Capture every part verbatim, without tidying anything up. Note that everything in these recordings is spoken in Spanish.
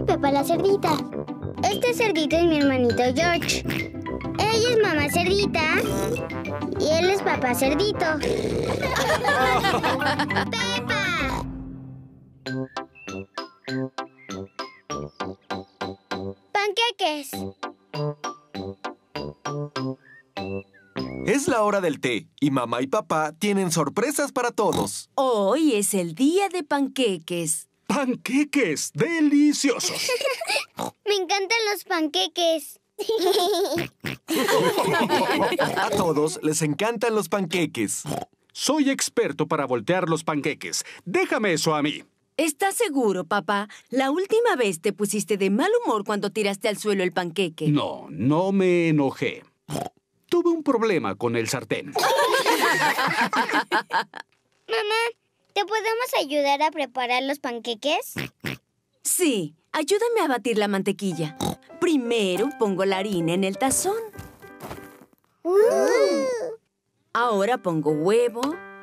Peppa la cerdita. Este cerdito es mi hermanito George. Ella es mamá cerdita y él es papá cerdito. ¡Peppa! ¡Panqueques! Es la hora del té y mamá y papá tienen sorpresas para todos. Hoy es el día de panqueques. ¡Panqueques deliciosos! Me encantan los panqueques. A todos les encantan los panqueques. Soy experto para voltear los panqueques. Déjame eso a mí. ¿Estás seguro, papá? La última vez te pusiste de mal humor cuando tiraste al suelo el panqueque. No, no me enojé. Tuve un problema con el sartén. Mamá, ¿te podemos ayudar a preparar los panqueques? Sí, ayúdame a batir la mantequilla. Primero pongo la harina en el tazón. Uh. Ahora pongo huevo.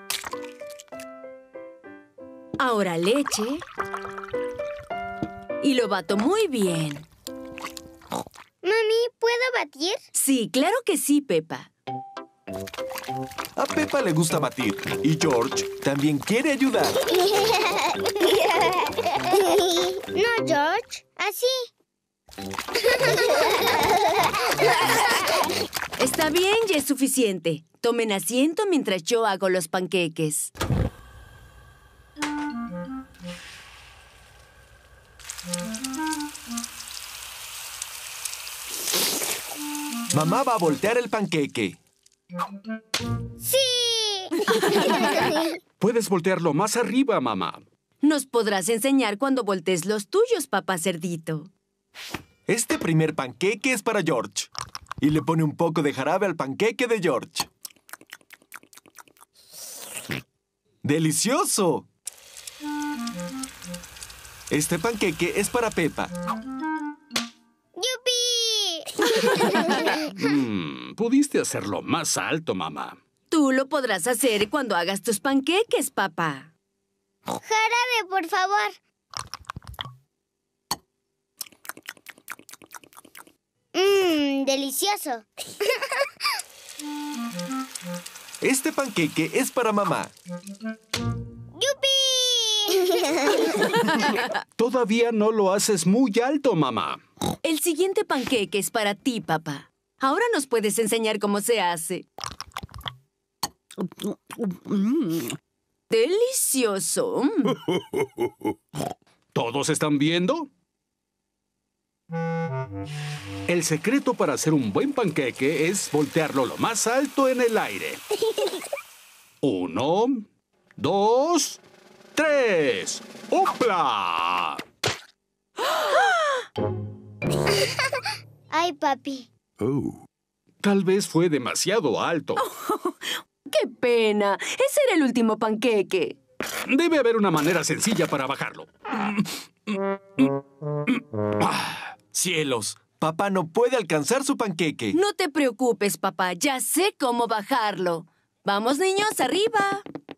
Ahora leche. Y lo bato muy bien. Mami, ¿puedo batir? Sí, claro que sí, Peppa. A Peppa le gusta batir y George también quiere ayudar. No, George, así. Está bien, ya es suficiente. Tomen asiento mientras yo hago los panqueques. Mamá va a voltear el panqueque. ¡Sí! Puedes voltearlo más arriba, mamá. Nos podrás enseñar cuando voltees los tuyos, papá cerdito. Este primer panqueque es para George. Y le pone un poco de jarabe al panqueque de George. ¡Delicioso! Este panqueque es para Peppa. ¡Yupi! Mm, pudiste hacerlo más alto, mamá. Tú lo podrás hacer cuando hagas tus panqueques, papá. Jarabe, por favor. Mmm, delicioso. Este panqueque es para mamá. ¡Yupi! Todavía no lo haces muy alto, mamá. El siguiente panqueque es para ti, papá. Ahora nos puedes enseñar cómo se hace. ¡Delicioso! ¿Todos están viendo? El secreto para hacer un buen panqueque es voltearlo lo más alto en el aire. Uno, dos, tres. ¡Opla! Ay, papi. Oh. Tal vez fue demasiado alto. ¡Qué pena! Ese era el último panqueque. Debe haber una manera sencilla para bajarlo. ¡Cielos! Papá no puede alcanzar su panqueque. No te preocupes, papá. Ya sé cómo bajarlo. Vamos, niños, arriba.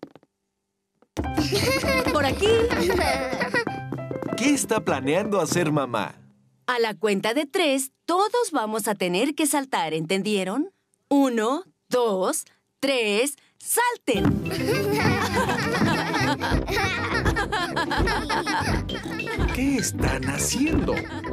Por aquí. ¿Qué está planeando hacer mamá? A la cuenta de tres, todos vamos a tener que saltar, ¿entendieron? Uno, dos, tres, ¡salten! ¿Qué están haciendo?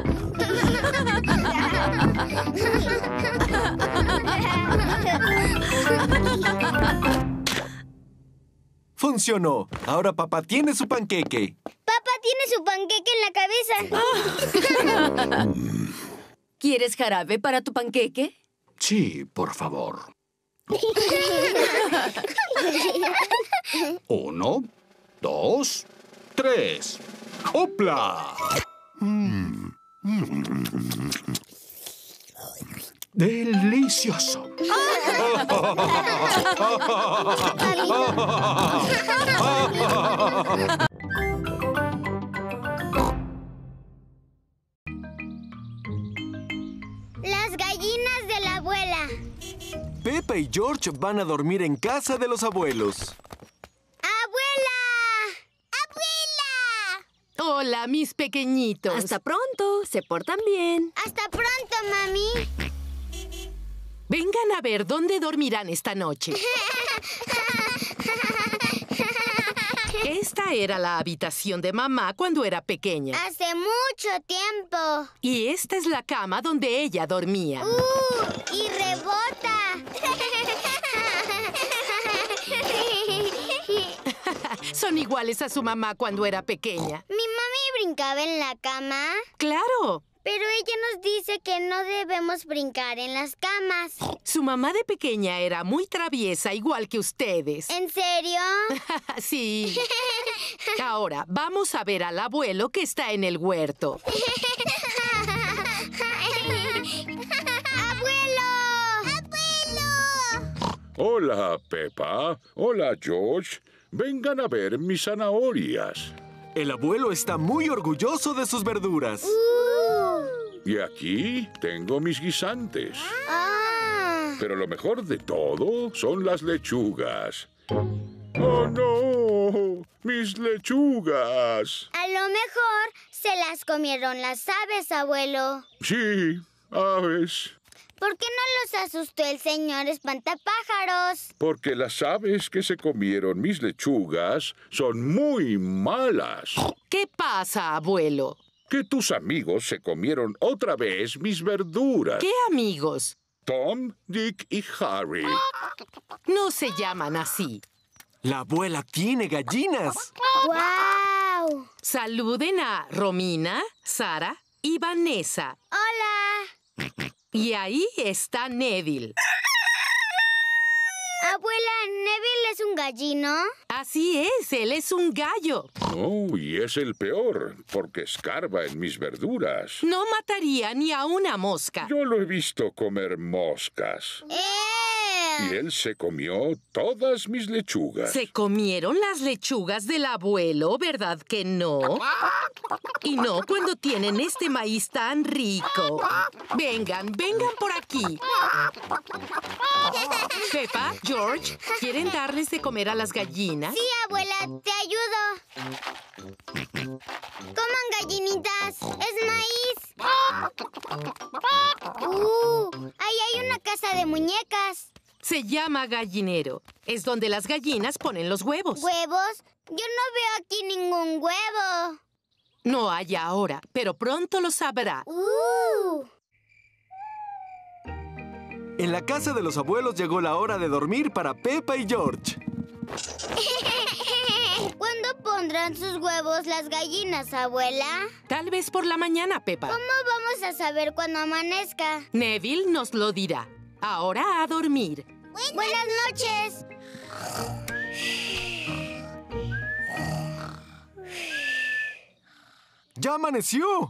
¡Funcionó! Ahora papá tiene su panqueque. Papá tiene su panqueque en la cabeza. ¿Quieres jarabe para tu panqueque? Sí, por favor. Uno, dos, tres. ¡Opla! ¡Delicioso! Las gallinas de la abuela. Peppa y George van a dormir en casa de los abuelos. ¡Abuela! ¡Abuela! Hola, mis pequeñitos. Hasta pronto. Se portan bien. Hasta pronto, mami. Vengan a ver dónde dormirán esta noche. Esta era la habitación de mamá cuando era pequeña. Hace mucho tiempo. Y esta es la cama donde ella dormía. ¡Uh! ¡Y rebota! Son iguales a su mamá cuando era pequeña. ¿Mi mami brincaba en la cama? ¡Claro! Pero ella nos dice que no debemos brincar en las camas. Su mamá de pequeña era muy traviesa, igual que ustedes. ¿En serio? Sí. Ahora, vamos a ver al abuelo que está en el huerto. ¡Abuelo! ¡Abuelo! Hola, Peppa. Hola, George. Vengan a ver mis zanahorias. El abuelo está muy orgulloso de sus verduras. Uh. Y aquí tengo mis guisantes. Ah. Pero lo mejor de todo son las lechugas. ¡Oh, no! ¡Mis lechugas! A lo mejor se las comieron las aves, abuelo. Sí, aves. ¿Por qué no los asustó el señor espantapájaros? Porque las aves que se comieron mis lechugas son muy malas. ¿Qué pasa, abuelo? Que tus amigos se comieron otra vez mis verduras. ¿Qué amigos? Tom, Dick y Harry. No se llaman así. La abuela tiene gallinas. ¡Guau! Saluden a Romina, Sara y Vanessa. ¡Hola! Y ahí está Neville. Abuela, ¿Neville es un gallino? Así es, él es un gallo. Oh, y es el peor, porque escarba en mis verduras. No mataría ni a una mosca. Yo lo he visto comer moscas. ¡Eh! Y él se comió todas mis lechugas. Se comieron las lechugas del abuelo, ¿verdad que no? Y no cuando tienen este maíz tan rico. Vengan, vengan por aquí. Peppa, George, ¿quieren darles de comer a las gallinas? Sí, abuela, te ayudo. Coman gallinitas, es maíz. ¡Uh! Ahí hay una casa de muñecas. Se llama gallinero. Es donde las gallinas ponen los huevos. ¿Huevos? Yo no veo aquí ningún huevo. No hay ahora, pero pronto lo sabrá. ¡Uh! En la casa de los abuelos llegó la hora de dormir para Peppa y George. ¿Cuándo pondrán sus huevos las gallinas, abuela? Tal vez por la mañana, Peppa. ¿Cómo vamos a saber cuando amanezca? Neville nos lo dirá. Ahora a dormir. Buenas noches. ¡Ya amaneció!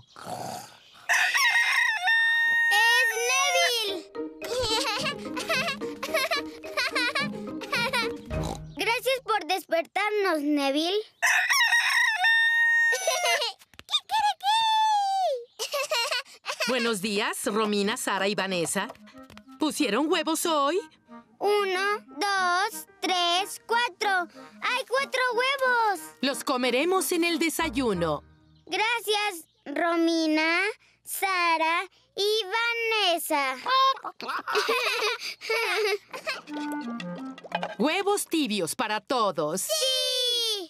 ¡Es Neville! Gracias por despertarnos, Neville. Buenos días, Romina, Sara y Vanessa. ¿Pusieron huevos hoy? Uno, dos, tres, cuatro. ¡Hay cuatro huevos! Los comeremos en el desayuno. Gracias, Romina, Sara y Vanessa. Huevos tibios para todos. ¡Sí!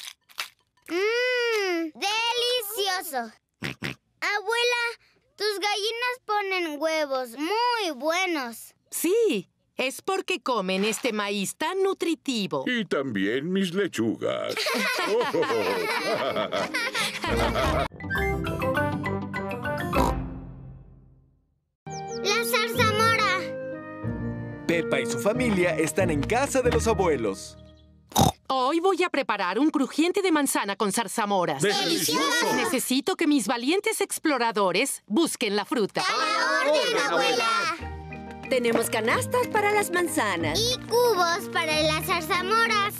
¡Mmm! ¡Delicioso! Abuela, tus gallinas ponen huevos muy buenos. Sí, es porque comen este maíz tan nutritivo. Y también mis lechugas. ¡La zarzamora! Peppa y su familia están en casa de los abuelos. Hoy voy a preparar un crujiente de manzana con zarzamoras. ¡Delicioso! Necesito que mis valientes exploradores busquen la fruta. ¡A la orden, abuela! Tenemos canastas para las manzanas. Y cubos para las zarzamoras.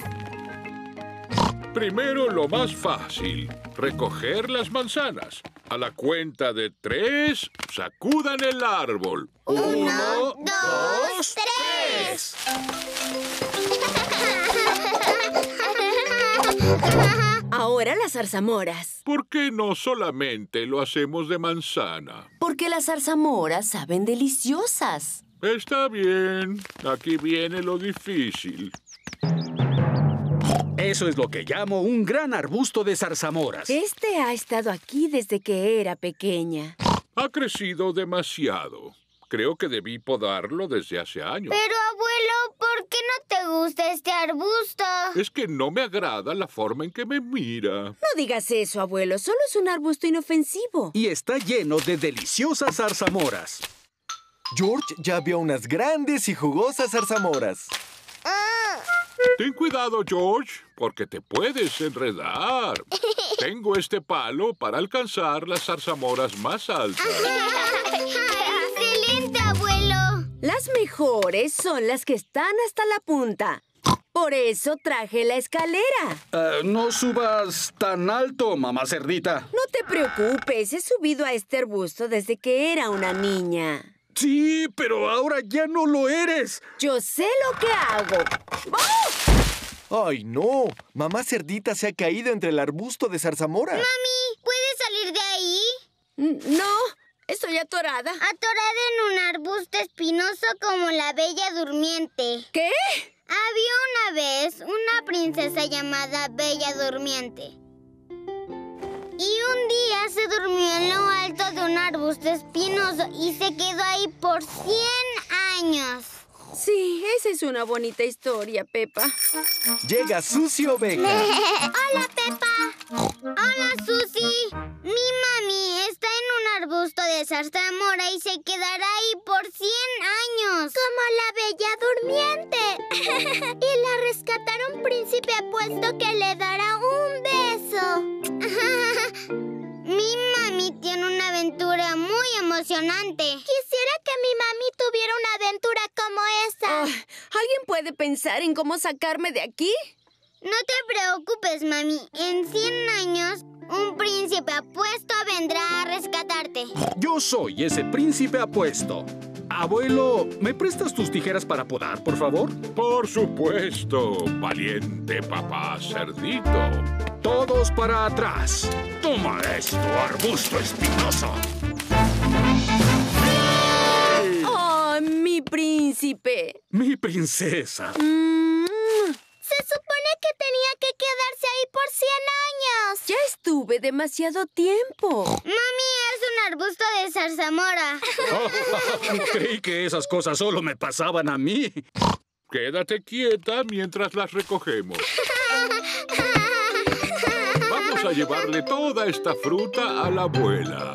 Primero lo más fácil, recoger las manzanas. A la cuenta de tres, sacudan el árbol. Uno, dos, tres. Ahora fuera las zarzamoras. ¿Por qué no solamente lo hacemos de manzana? Porque las zarzamoras saben deliciosas. Está bien. Aquí viene lo difícil. Eso es lo que llamo un gran arbusto de zarzamoras. Este ha estado aquí desde que era pequeña. Ha crecido demasiado. Creo que debí podarlo desde hace años. Pero, abuelo, ¿por qué no te gusta este arbusto? Es que no me agrada la forma en que me mira. No digas eso, abuelo. Solo es un arbusto inofensivo. Y está lleno de deliciosas zarzamoras. George ya vio unas grandes y jugosas zarzamoras. Ten cuidado, George, porque te puedes enredar. Tengo este palo para alcanzar las zarzamoras más altas. ¡Excelente, abuelo! Las mejores son las que están hasta la punta. Por eso traje la escalera. Uh, no subas tan alto, mamá cerdita. No te preocupes, he subido a este arbusto desde que era una niña. Sí, pero ahora ya no lo eres. Yo sé lo que hago. ¡Oh! ¡Ay, no! Mamá Cerdita se ha caído entre el arbusto de zarzamora. Mami, ¿puedes salir de ahí? No, estoy atorada. Atorada en un arbusto espinoso como la Bella Durmiente. ¿Qué? Había una vez una princesa llamada Bella Durmiente. Y un día se durmió en lo alto de un arbusto espinoso y se quedó ahí por cien años. Sí, esa es una bonita historia, Pepa. Llega Susie Oveja. ¡Hola, Pepa! ¡Hola, Susie! Mi mami está en un arbusto de zarzamora y se quedará ahí por cien años. Como la Bella Durmiente. Y la rescatará un príncipe apuesto que le dará un beso. Mi mami tiene una aventura muy emocionante. Quisiera que mi mami tuviera una aventura como esa. Oh, ¿alguien puede pensar en cómo sacarme de aquí? No te preocupes, mami. En cien años, un príncipe apuesto vendrá a rescatarte. Yo soy ese príncipe apuesto. Abuelo, ¿me prestas tus tijeras para podar, por favor? Por supuesto, valiente papá cerdito. Todos para atrás. Toma esto, arbusto espinoso. ¡Oh, mi príncipe! Mi princesa. Mm, Se supone que tenía que quedarse ahí por cien años. ya estuve demasiado tiempo. Mami, es un arbusto de zarzamora. Creí que esas cosas solo me pasaban a mí. Quédate quieta mientras las recogemos. Vamos a llevarle toda esta fruta a la abuela.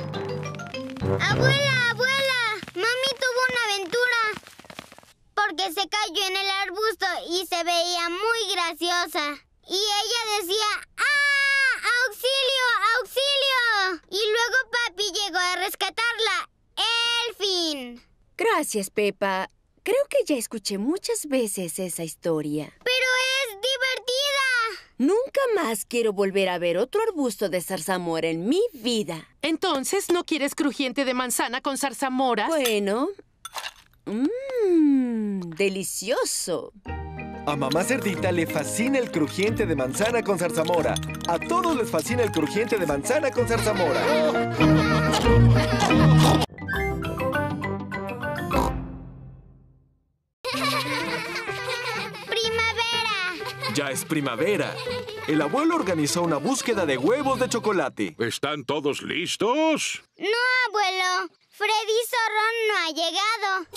Abuela, abuela, mami tuvo una aventura. Porque se cayó en el arbusto y se veía muy graciosa. Y ella decía, ¡ah! ¡Auxilio! ¡Auxilio! Y luego papi llegó a rescatarla. ¡El fin! Gracias, Pepa. Creo que ya escuché muchas veces esa historia. ¡Pero es divertida! Nunca más quiero volver a ver otro arbusto de zarzamora en mi vida. Entonces, ¿no quieres crujiente de manzana con zarzamoras? Bueno. Mmm, delicioso. A mamá Cerdita le fascina el crujiente de manzana con zarzamora. A todos les fascina el crujiente de manzana con zarzamora. ¡Primavera! Ya es primavera. El abuelo organizó una búsqueda de huevos de chocolate. ¿Están todos listos? No, abuelo. Freddy Zorro no ha llegado.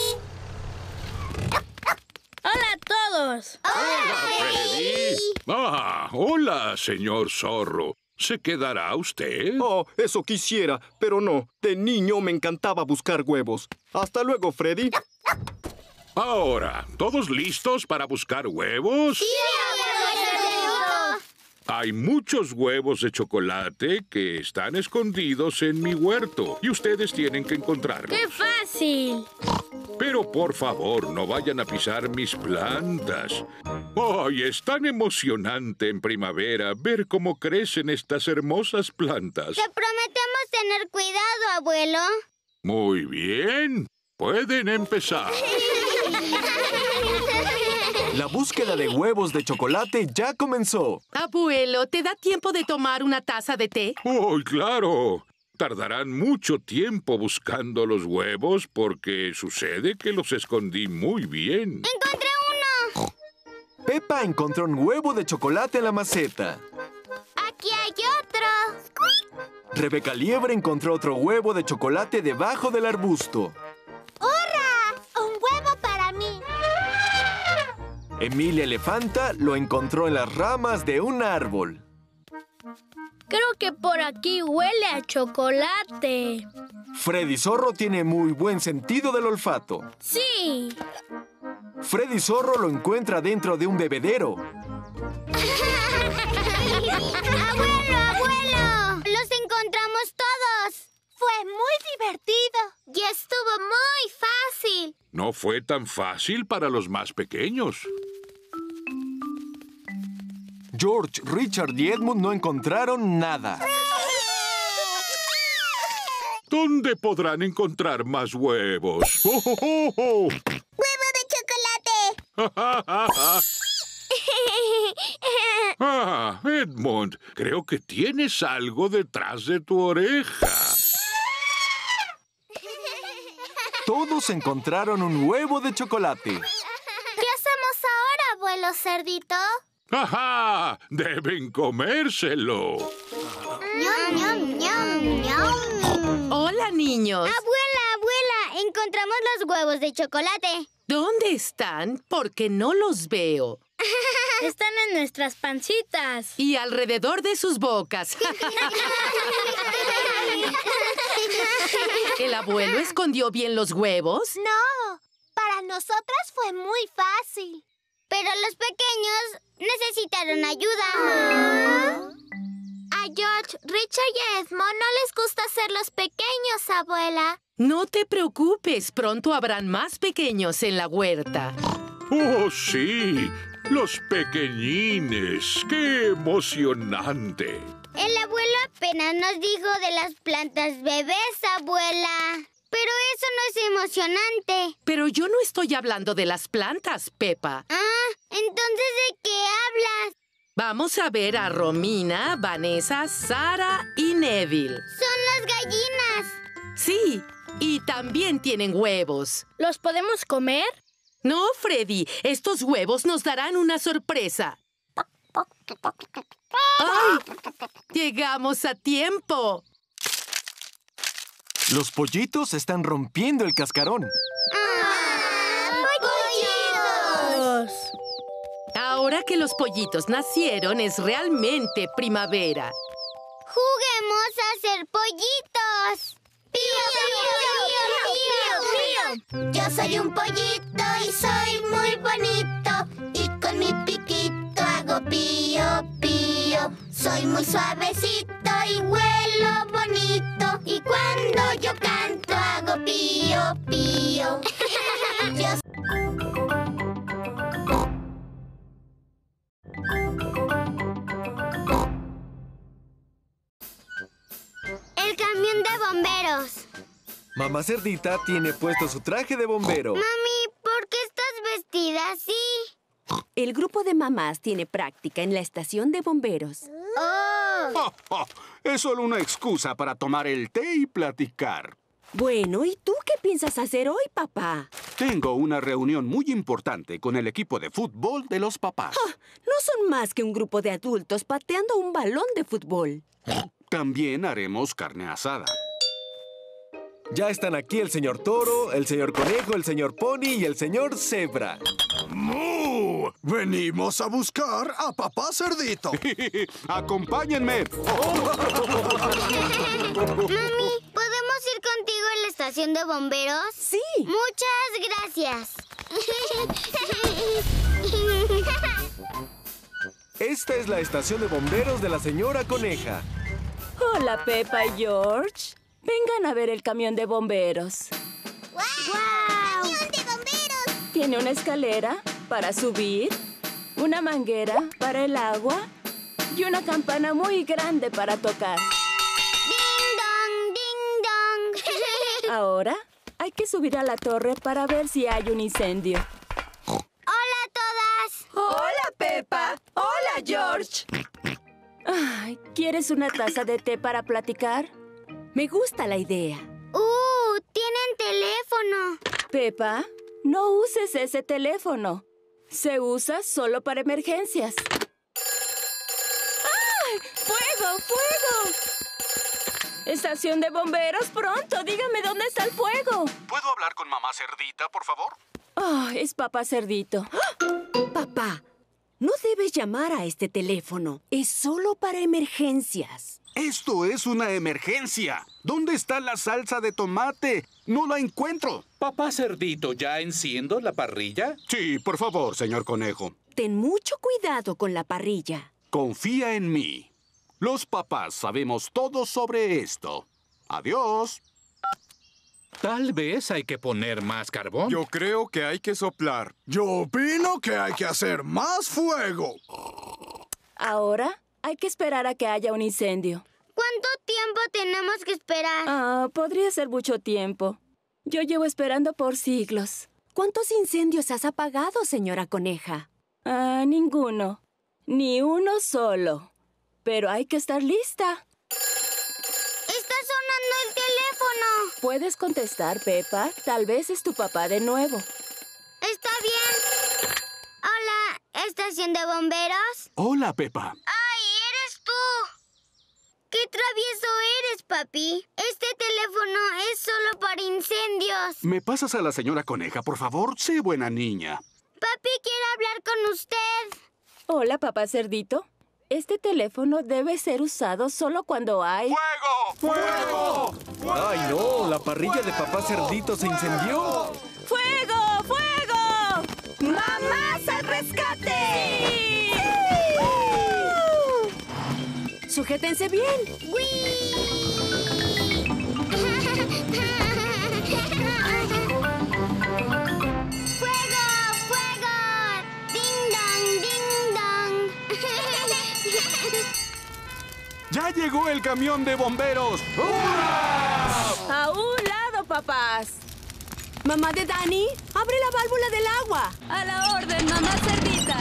¡Hola a todos! ¡Hola, Freddy! Ah, hola, señor Zorro. ¿Se quedará usted? Oh, eso quisiera, pero no. De niño me encantaba buscar huevos. Hasta luego, Freddy. Ahora, ¿todos listos para buscar huevos? ¡Sí, abuelo Cerdito! Hay muchos huevos de chocolate que están escondidos en mi huerto y ustedes tienen que encontrarlos. ¡Qué fácil! Pero por favor, no vayan a pisar mis plantas. ¡Ay, es tan emocionante en primavera ver cómo crecen estas hermosas plantas! Te prometemos tener cuidado, abuelo. Muy bien. Pueden empezar. La búsqueda de huevos de chocolate ya comenzó. Abuelo, ¿te da tiempo de tomar una taza de té? ¡Oh, claro! Tardarán mucho tiempo buscando los huevos porque sucede que los escondí muy bien. ¡Encontré uno! Peppa encontró un huevo de chocolate en la maceta. ¡Aquí hay otro! Rebeca Liebre encontró otro huevo de chocolate debajo del arbusto. ¡Hurra! ¡Un huevo para mí! Emilia Elefanta lo encontró en las ramas de un árbol. Creo que por aquí huele a chocolate. Freddy Zorro tiene muy buen sentido del olfato. ¡Sí! Freddy Zorro lo encuentra dentro de un bebedero. ¡Abuelo, abuelo! ¡Los encontramos todos! Fue muy divertido. Y estuvo muy fácil. No fue tan fácil para los más pequeños. George, Richard y Edmund no encontraron nada. ¿Dónde podrán encontrar más huevos? ¡Oh, oh, oh, oh! ¡Huevo de chocolate! Ah, Edmund, creo que tienes algo detrás de tu oreja. Todos encontraron un huevo de chocolate. ¿Qué hacemos ahora, abuelo cerdito? ¡Ajá! ¡Deben comérselo! ¡Ñam, ñam, ñam, ñam! Hola, niños. Abuela, abuela, encontramos los huevos de chocolate. ¿Dónde están? Porque no los veo. Están en nuestras pancitas. Y alrededor de sus bocas. ¿El abuelo escondió bien los huevos? No, para nosotras fue muy fácil. Pero los pequeños necesitaron ayuda. A George, Richard y Edmond no les gusta ser los pequeñños, abuela. No te preocupes, pronto habrán más pequeños en la huerta. ¡Oh, sí! ¡Los pequeñines! ¡Qué emocionante! El abuelo apenas nos dijo de las plantas bebés, abuela. Pero eso no es emocionante. Pero yo no estoy hablando de las plantas, Peppa. Ah, entonces ¿de qué hablas? Vamos a ver a Romina, Vanessa, Sara y Neville. Son las gallinas. Sí, y también tienen huevos. ¿Los podemos comer? No, Freddy, estos huevos nos darán una sorpresa. ¡Ay! ¡Llegamos a tiempo! Los pollitos están rompiendo el cascarón. ¡Ah, pollitos! Ahora que los pollitos nacieron, es realmente primavera. ¡Juguemos a ser pollitos! ¡Pío, pío, pío, pío, pío! Yo soy un pollito y soy muy bonito. Y con mi piquito hago pío, pío. Soy muy suavecito y huelo bonito. Y cuando yo canto hago pío, pío. Yo El camión de bomberos. Mamá Cerdita tiene puesto su traje de bombero. Mami, ¿por qué estás vestida así? El grupo de mamás tiene práctica en la estación de bomberos. ¡Oh! Oh, oh, es solo una excusa para tomar el té y platicar. Bueno, ¿y tú qué piensas hacer hoy, papá? Tengo una reunión muy importante con el equipo de fútbol de los papás. Ah, no son más que un grupo de adultos pateando un balón de fútbol. También haremos carne asada. Ya están aquí el señor Toro, el señor Conejo, el señor Pony y el señor Zebra. ¡Mu! Venimos a buscar a Papá Cerdito. ¡Acompáñenme! Mami, ¿podemos ir contigo a la estación de bomberos? Sí. Muchas gracias. Esta es la estación de bomberos de la señora Coneja. Hola, Peppa y George. Vengan a ver el camión de bomberos. ¡Guau! ¡Wow! ¡Camión de bomberos! Tiene una escalera para subir, una manguera para el agua y una campana muy grande para tocar. ¡Ding dong! ¡Ding dong! Ahora hay que subir a la torre para ver si hay un incendio. ¡Hola a Ay, ¿quieres una taza de té para platicar? Me gusta la idea. ¡Uh! ¡Tienen teléfono! Peppa, no uses ese teléfono. Se usa solo para emergencias. ¡Ay! ¡Fuego! ¡Fuego! ¡Estación de bomberos! ¡Pronto! Dígame dónde está el fuego. ¿Puedo hablar con mamá Cerdita, por favor? Oh, es papá Cerdito. Papá, no debes llamar a este teléfono. Es solo para emergencias. Esto es una emergencia. ¿Dónde está la salsa de tomate? No la encuentro. Papá Cerdito, ¿ya enciendo la parrilla? Sí, por favor, señor Conejo. Ten mucho cuidado con la parrilla. Confía en mí. Los papás sabemos todo sobre esto. Adiós. Tal vez hay que poner más carbón. Yo creo que hay que soplar. Yo opino que hay que hacer más fuego. Ahora hay que esperar a que haya un incendio. ¿Cuánto tiempo tenemos que esperar? Ah, podría ser mucho tiempo. Yo llevo esperando por siglos. ¿Cuántos incendios has apagado, señora Coneja? Ah, ninguno. Ni uno solo. Pero hay que estar lista. ¡Está sonando el teléfono! ¿Puedes contestar, Peppa? Tal vez es tu papá de nuevo. Está bien. Hola, ¿estación de bomberos? Hola, Peppa. ¡Ay, eres tú! ¡Qué travieso eres, papi! Este teléfono es solo para incendios. ¿Me pasas a la señora Coneja, por favor? Sé buena niña. Papi quiere hablar con usted. Hola, papá Cerdito. Este teléfono debe ser usado solo cuando hay... ¡Fuego! ¡Fuego! ¡Ay, no! La parrilla de papá Cerdito se incendió. ¡Fuego! ¡Fuego! ¡Mamás al rescate! ¡Sí! ¡Sujétense bien! ¡Fuego! ¡Fuego! ¡Ding dong! ¡Ding dong! ¡Ya llegó el camión de bomberos! ¡Hurra! ¡A un lado, papás! Mamá de Dani, abre la válvula del agua. ¡A la orden, mamá Cerdita!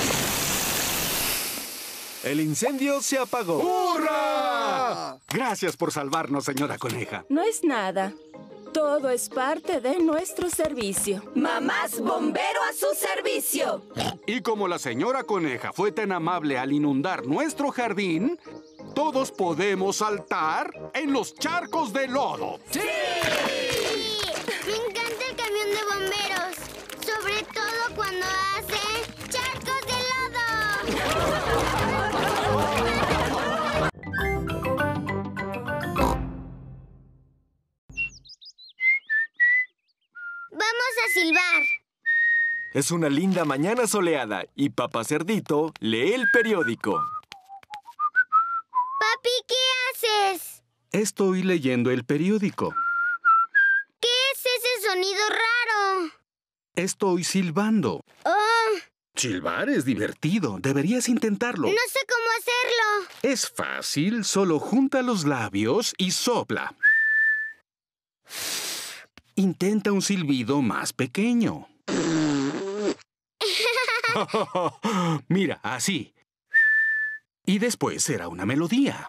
El incendio se apagó. ¡Hurra! Gracias por salvarnos, señora Coneja. No es nada. Todo es parte de nuestro servicio. ¡Mamás bombero a su servicio! Y como la señora Coneja fue tan amable al inundar nuestro jardín, todos podemos saltar en los charcos de lodo. ¡Sí! Me encanta el camión de bomberos. Sobre todo cuando hace charcos de lodo. Vamos a silbar. Es una linda mañana soleada y papá Cerdito lee el periódico. Papi, ¿qué haces? Estoy leyendo el periódico. ¿Qué es ese sonido raro? Estoy silbando. Oh, Silbar es divertido. Deberías intentarlo. no sé cómo hacerlo. Es fácil. Solo junta los labios y sopla. Intenta un silbido más pequeño. Mira, así. Y después será una melodía.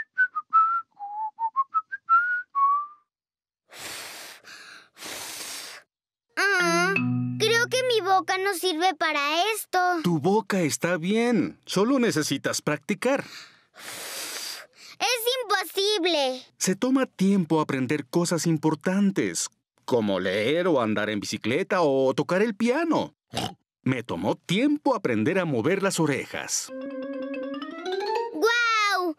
Ah, creo que mi boca no sirve para esto. Tu boca está bien. Solo necesitas practicar. Es imposible. Se toma tiempo aprender cosas importantes, como leer o andar en bicicleta o tocar el piano. Me tomó tiempo aprender a mover las orejas. ¡Guau!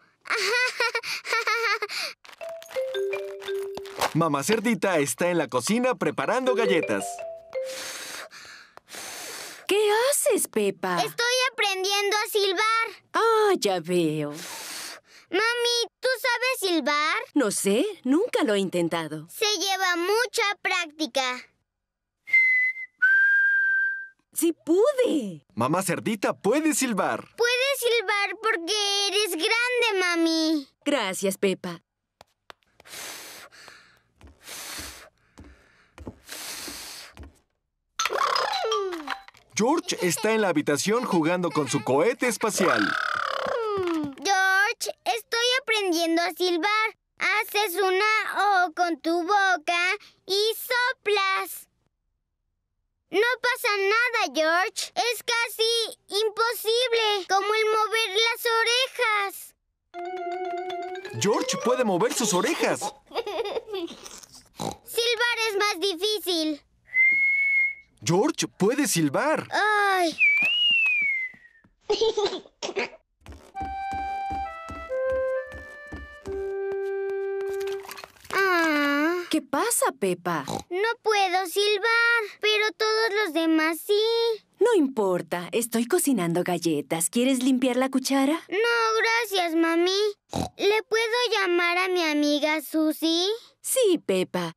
Mamá Cerdita está en la cocina preparando galletas. ¿Qué haces, Peppa? Estoy aprendiendo a silbar. Ah, ya veo. Mami, ¿tú sabes silbar? No sé, nunca lo he intentado. Se lleva mucha práctica. ¡Sí pude! Mamá Cerdita puede silbar. Puedes silbar porque eres grande, mami. Gracias, Peppa. George está en la habitación jugando con su cohete espacial. George, aprendiendo a silbar. Haces una O con tu boca y soplas. No pasa nada, George. Es casi imposible, como el mover las orejas. George puede mover sus orejas. Silbar es más difícil. George puede silbar. Ay. Ah. ¿Qué pasa, Peppa? No puedo silbar, pero todos los demás sí. No importa, estoy cocinando galletas. ¿Quieres limpiar la cuchara? No, gracias, mami. ¿Le puedo llamar a mi amiga Susie? Sí, Peppa.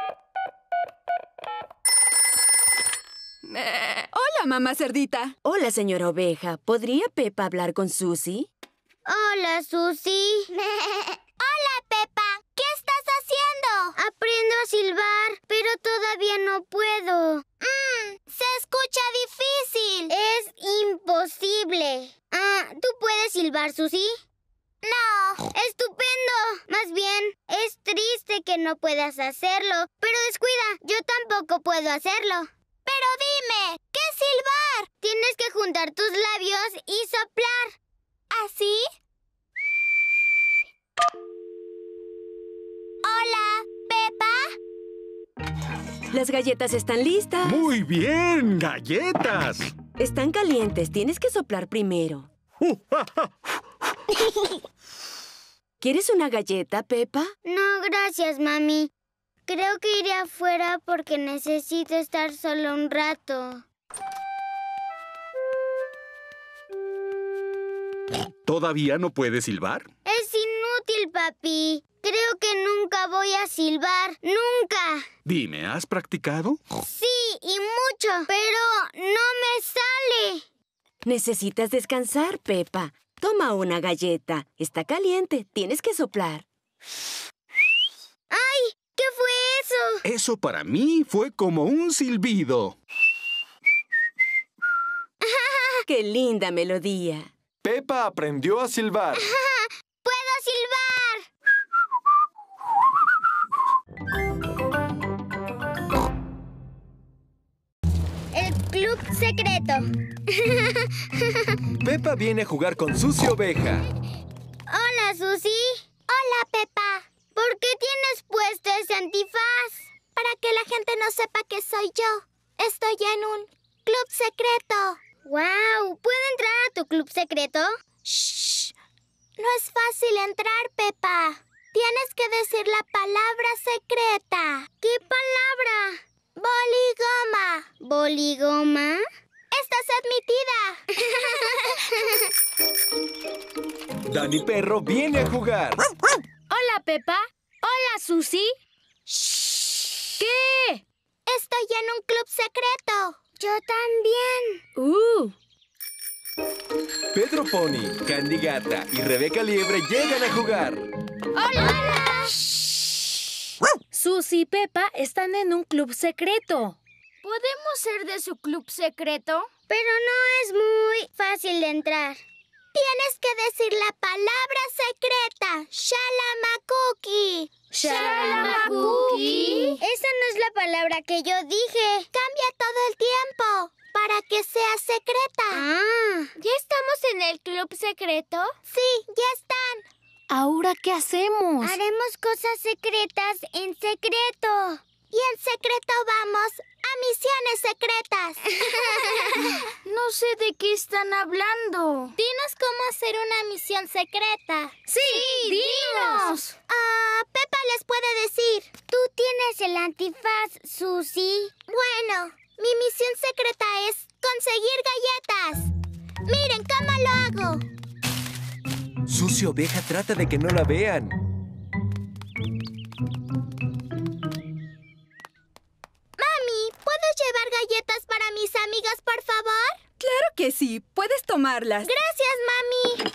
Eh, hola, mamá cerdita. Hola, señora oveja. ¿Podría Peppa hablar con Susie? Hola, Susie. Hola, Peppa. ¿Qué estás haciendo? Aprendo a silbar, pero todavía no puedo. Mmm, se escucha difícil. Es imposible. Ah, ¿tú puedes silbar, Susie? No. ¡Estupendo! Más bien, es triste que no puedas hacerlo. Pero descuida, yo tampoco puedo hacerlo. Pero dime, ¿qué es silbar? Tienes que juntar tus labios y soplar. ¿Así? Hola, Peppa. Las galletas están listas. ¡Muy bien! ¡Galletas! Están calientes. Tienes que soplar primero. ¿Quieres una galleta, Peppa? No, gracias, mami. Creo que iré afuera porque necesito estar solo un rato. ¿Todavía no puedes silbar? Es inútil, papi. Creo que nunca voy a silbar. ¡Nunca! Dime, ¿has practicado? Sí, y mucho, pero no me sale. Necesitas descansar, Peppa. Toma una galleta. Está caliente. Tienes que soplar. ¡Ay! ¿Qué fue eso? Eso para mí fue como un silbido. ¡Qué linda melodía! Peppa aprendió a silbar. ¡Puedo silbar! El club secreto. Peppa viene a jugar con Susie Oveja. Hola, Susie. Hola, Peppa. ¿Por qué tienes puesto ese antifaz? Para que la gente no sepa que soy yo. Estoy en un club secreto. ¡Wow! ¿Puedo entrar a tu club secreto? ¡Shh! No es fácil entrar, Peppa. Tienes que decir la palabra secreta. ¿Qué palabra? Boligoma. ¿Boligoma? ¡Estás admitida! Dani Perro viene a jugar. Hola, Peppa. Hola, Susie. Shh. ¿Qué? Estoy en un club secreto. Yo también. ¡Uh! Pedro Pony, Candy Gata y Rebeca Liebre llegan a jugar. ¡Hola! ¡Hola! Susie y Peppa están en un club secreto. ¿Podemos ser de su club secreto? Pero no es muy fácil de entrar. Tienes que decir la palabra secreta. Shalamakuki. ¿Shalamakuki? Esa no es la palabra que yo dije. Cambia todo el tiempo para que sea secreta. Ah. ¿Ya estamos en el club secreto? Sí, ya están. ¿Ahora qué hacemos? Haremos cosas secretas en secreto. Y en secreto vamos a misiones secretas. No sé de qué están hablando. Dinos cómo hacer una misión secreta. ¡Sí, dinos! Ah, Peppa les puede decir. Tú tienes el antifaz, Susie. Bueno, mi misión secreta es conseguir galletas. Miren cómo lo hago. Susie Oveja trata de que no la vean. ¿Puedes llevar galletas para mis amigas, por favor? ¡Claro que sí! ¡Puedes tomarlas! ¡Gracias,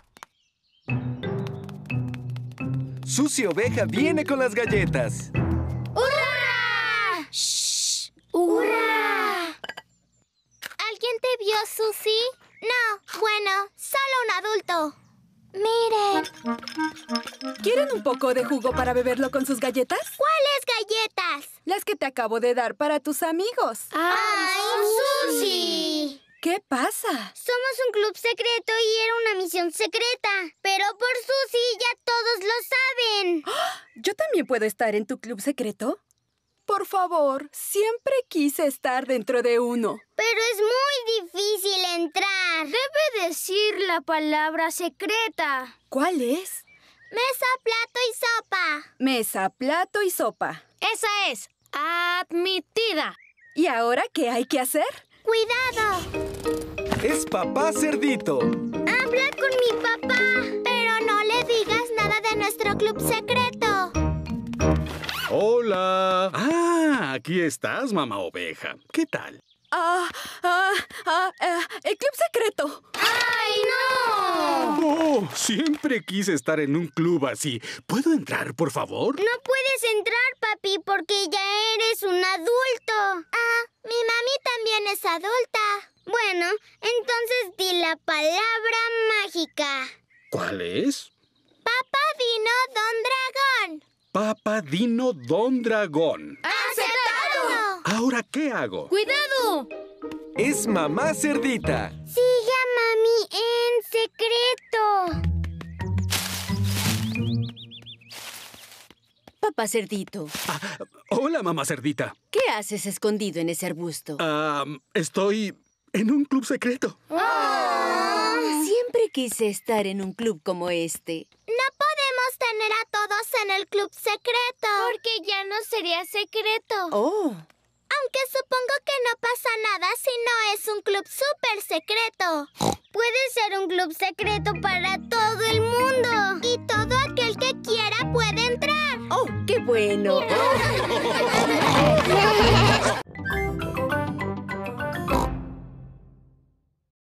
mami! Susie Oveja viene con las galletas. ¡Hurra! ¡Shh! ¡Hurra! ¿Alguien te vio, Susie? No, bueno, solo un adulto. Miren. ¿Quieren un poco de jugo para beberlo con sus galletas? ¿Cuáles galletas? Las que te acabo de dar para tus amigos. ¡Ay, Susie! ¿Qué pasa? Somos un club secreto y era una misión secreta. Pero por Susie ya todos lo saben. ¿Yo también puedo estar en tu club secreto? Por favor, siempre quise estar dentro de uno. Pero es muy difícil entrar. Debe decir la palabra secreta. ¿Cuál es? Mesa, plato y sopa. Mesa, plato y sopa. Esa es. Admitida. ¿Y ahora qué hay que hacer? ¡Cuidado! Es Papá Cerdito. ¡Habla con mi papá! Pero no le digas nada de nuestro club secreto. ¡Hola! Ah, aquí estás, mamá oveja. ¿Qué tal? Ah, ah, ah, ah, el club secreto. ¡Ay, no! Oh, siempre quise estar en un club así. ¿Puedo entrar, por favor? No puedes entrar, papi, porque ya eres un adulto. Ah, mi mami también es adulta. Bueno, entonces di la palabra mágica. ¿Cuál es? Papá Dino Don Dragón. Papá Dino Don Dragón. ¡Aceptado! ¿Ahora qué hago? ¡Cuidado! Es Mamá Cerdita. Sigue a mami en secreto. Papá Cerdito, Ah, hola, mamá cerdita. ¿qué haces escondido en ese arbusto? Ah, estoy en un club secreto. Siempre quise estar en un club como este. No podemos tener a todos en el club secreto. Porque ya no sería secreto. Oh, Aunque supongo que no pasa nada si no es un club súper secreto. Puede ser un club secreto para todo el mundo. Y todo aquel que quiera puede entrar. oh, qué bueno.